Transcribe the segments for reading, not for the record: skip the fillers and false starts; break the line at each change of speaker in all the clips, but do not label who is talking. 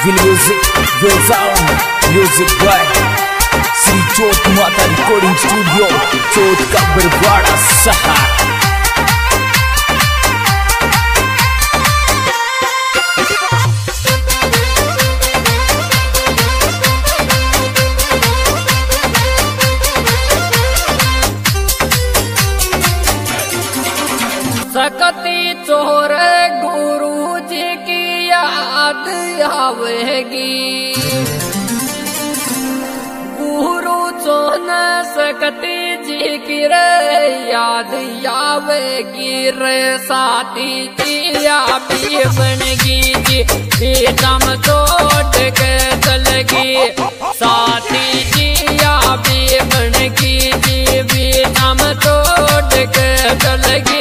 Will music, will sound, music by Sri Jyot Mata Recording Studio, Jyot का बरवाड़ा सहा।
सकती चोर गुरु जी की याद आवेगी, गुरु चोन सकती जी की रे याद आवेगी रे, साथी जी आपी बनगी जी बेटम छोड़ के चलगी, साथी जी आपी बनगी जी बेटम छोड़ के चलगी।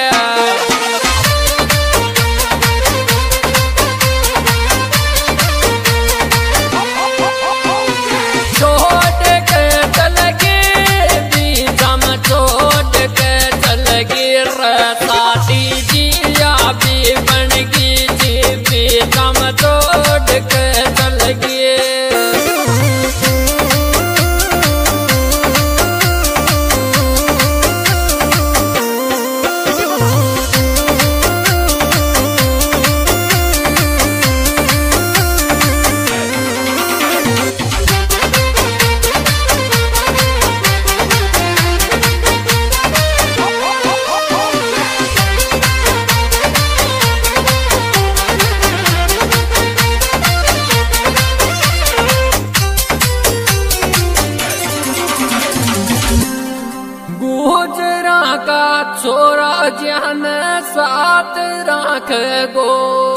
गुजरा का छोरा जहन साथ राख गो,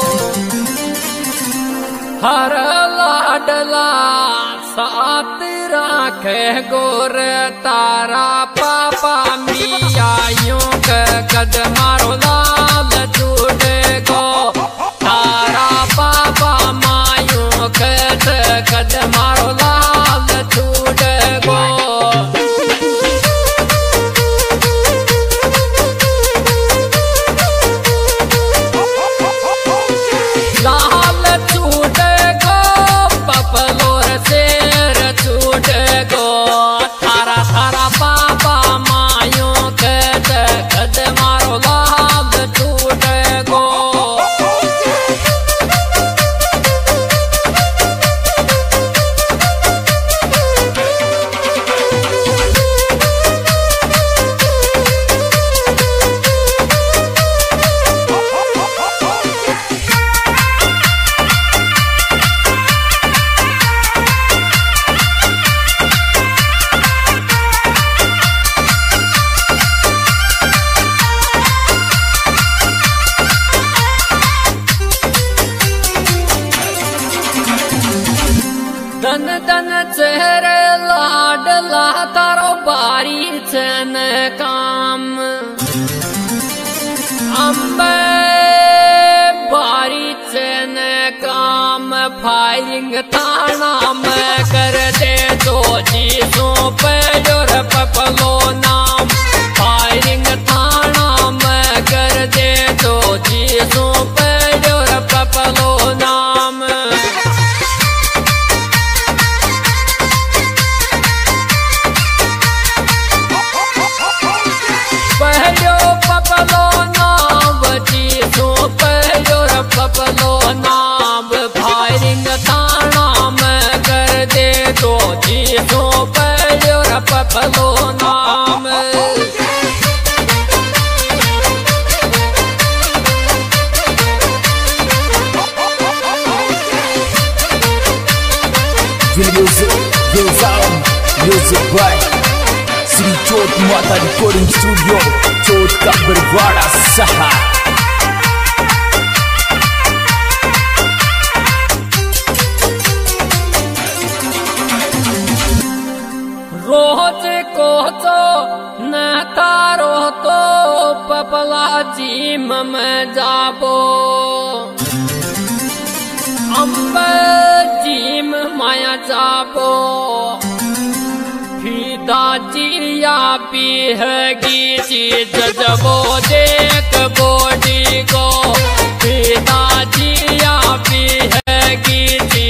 हर लाडला साथ राख गो रे, तारा पापा मिया यूं कद मारो लाल छूट गो, तारा पापा मायूं कद मारो लाल छूट गो। दन दन चेहरे लाडला तारो बारी चन काम, अम्बे बारी चन काम, फायरिंग थाना में कर दे दो चीजों पे जोर पपलो नाम, फायरिंग थाना में कर दे दो चीजों पे जोर पपलो नाम। पपलो नाम फायरिंग थाना में कर दे दो चीजों पर और पपलो नाम।
Will sound, music by Sri Jyot Mata Recording Studio, Jyot का बरवाड़ा सहा।
रोज को तो न तारो तो पपला जीम में जाबो, अम्बे जीम माया जाबो, फीदा जिया पी है की चीज जबो देख बोडी को, फीदा जिया पी है की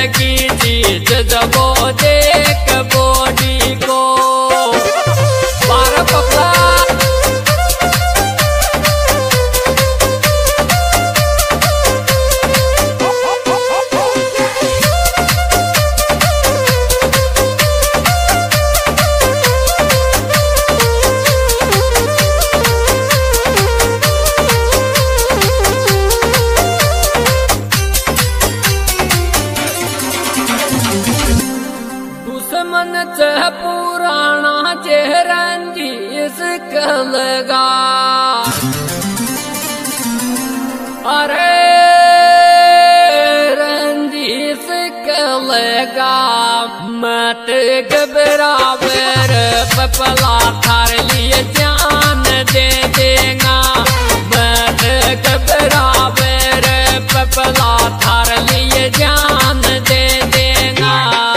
की चीज जब वो देख बॉडी को बार पकड़ा दुश्मन चह पुराना चेहरंजीस लगा अरे रंजीस लगा मत घबरावर पपला थार लिए जान दे देगा मत घबरावर पपला थार लिए जान दे देगा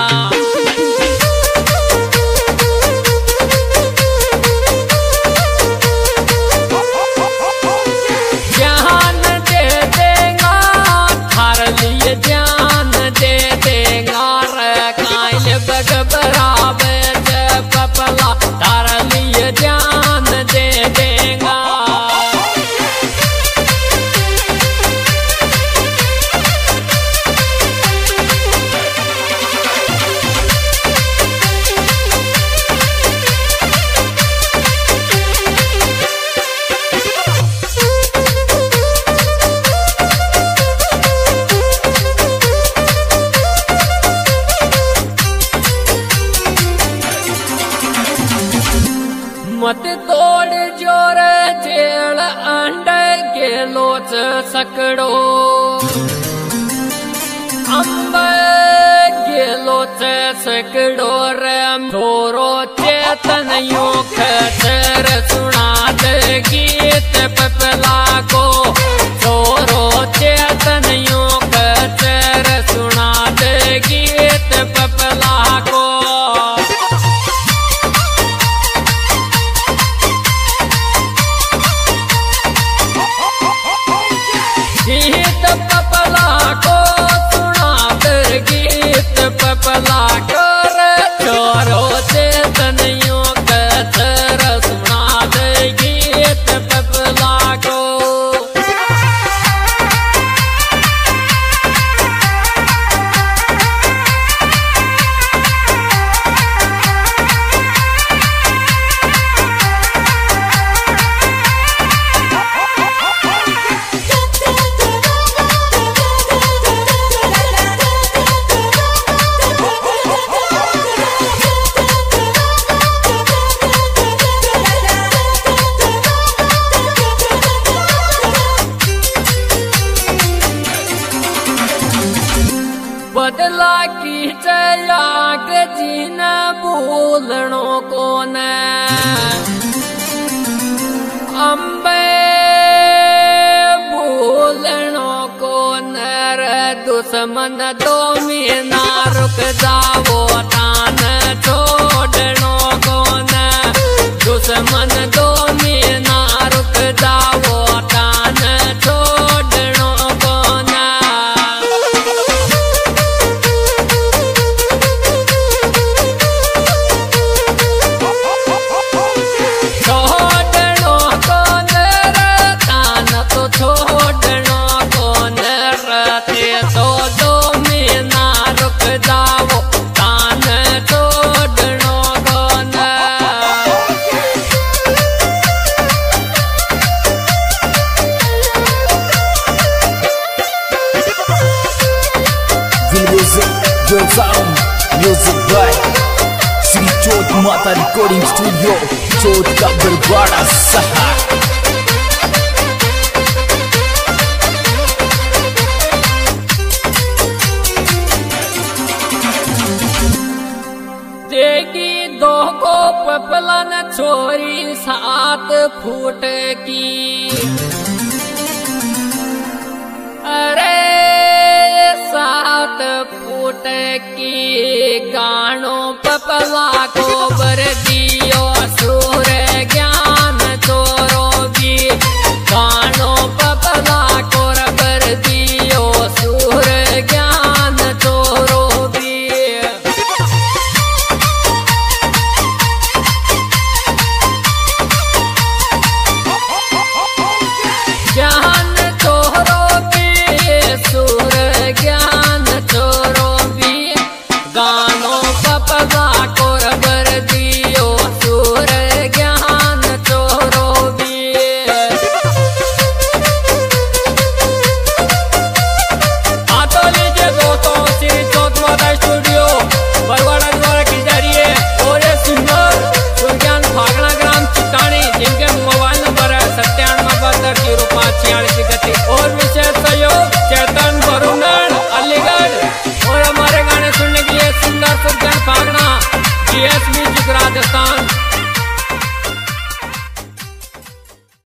मत तोड़ जोर जेल अंड गेलो सकड़ो अंब गेलो सकड़ो रम थोरो चेतन यो खतर सुना दे गीत पपला को थोरो चेतन यो खतर सुना दे गीत पपला को गीत पपला को सुना दे गीत पपला कर चोरो चेतन यो कतर सुना दे गीत पपला को बदला की चयाग जीन बोलनो को न अम्बे बोलनो को नर दुश्मन दो मीना रुक जाओ तान छोड़नो को न दुश्मन दो मीना रुक जाओ तान छोड़नो को न छोड़नो को नरते तो दो मीना रुक जाओ तान छोड़नो को न
Your sound, music by Sri Chot Mata Recording Studio, Chot ka Barwada Saha.
देगी दो को पपलन छोरी 7 फुट की अरे 7 फुट की गानो पपला को बर